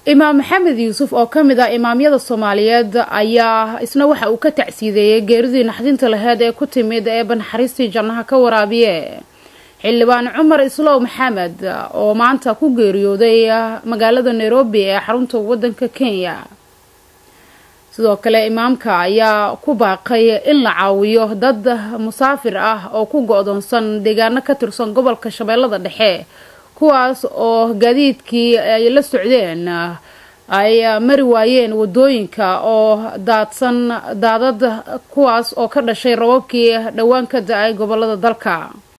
imaam maxamed yuusuf oo kamid ah imaamyada Soomaaliyeed ayaa isna waxa uu ka tacsiideeyay geeridii naxdinta lahayd ee ku timid banaxariistii jannaha ka waraabiye xildhibaan Cumar Islow Maxamed oo maanta ku geeriyooday magaalada Nairobi ee xarunta wadanka Kenya. sidoo kale imaamka ayaa ku baaqay in la caawiyo dad musaafir ah oo ku go'doonsan deegaano ka tirsan gobolka Shabeellada Dhexe kuwaas oo gaadiidkii ay la socdeen ay mari waayeen wadooyinka oo daadad kuwaas oo ka dhashay roobabkii dhawaan ka da'ay gobolada dalka.